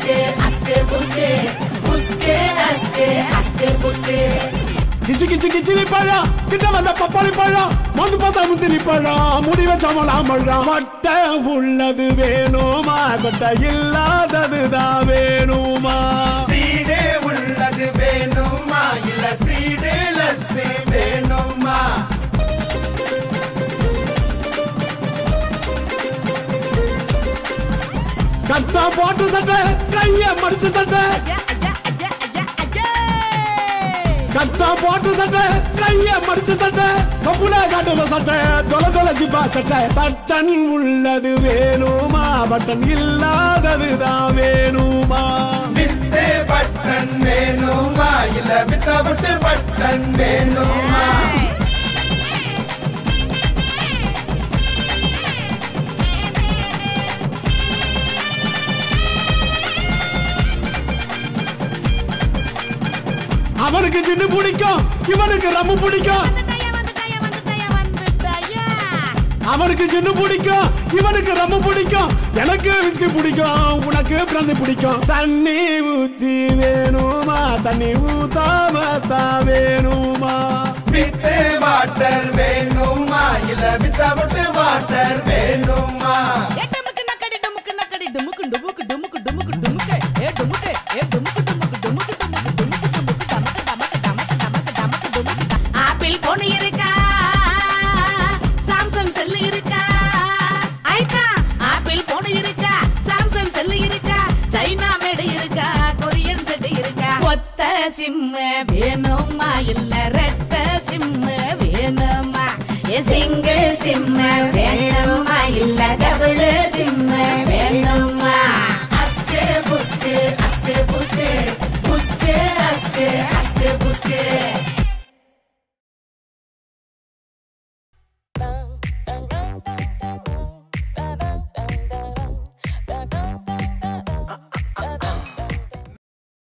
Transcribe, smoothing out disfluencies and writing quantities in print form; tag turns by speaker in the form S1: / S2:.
S1: aske aske buske buske aske aske buske
S2: கிச்சி கிச்சி கிச்சிலி பழம் கிட்ட வந்த பப்பாளி பழம் மந்து பார்த்தா முந்திரி பழம் முடி வச்சவலாம் பழம் கொட்டை உள்ளது வேணுமா கொட்டை இல்லாததுதான் வேணுமா
S3: சீடே உள்ளது வேணுமா இல்ல சீடே லஸ்ஸி வேணுமா
S2: கட்டா போட்டு சட்டை கைய மடிச்சு சட்டை கட்டா போட்டு சட்டை கைய மடிச்சு சட்டை கப்புல காட்டுல சட்டை தொலை தொலை ஜிப்பா சட்டை பட்டன் உள்ளது வேணுமா பட்டன் இல்லாததுதான் வேணுமா
S3: வித்தே பட்டன் வேணுமா இல்ல வித்தவுட் பட்டன் வேணுமா
S2: அவனுக்கு ஜின்னு பிடிக்கும் இவனுக்கு ரம்மு பிடிக்கும் அவனுக்கு ஜின்னு பிடிக்கும் இவனுக்கு ரம்மு பிடிக்கும் எனக்கு விஸ்கி பிடிக்கும் உனக்கு பிராந்தி பிடிக்கும் தண்ணி ஊத்தி வேணுமா தண்ணி ஊத்தாம தான் வேணுமா
S3: வித்தே வாட்டர் வேணுமா இல்ல வித்தவுட் வாட்டர் வேணுமா
S1: ஆப்பிள் போன் இருக்கா சாம்சங் செல் இருக்கா ஐகா ஆப்பிள் போன் இருக்கா சாம்சங் செல் இருக்கா சைனா மேட் இருக்கா கொரியன் செட் இருக்கா ஒத்த சிம் வேணுமா இல்ல ரெட்ட சிம் வேணுமா சிங்கிள் சிம் வேணுமா இல்ல டபுள் சிம் வேணுமா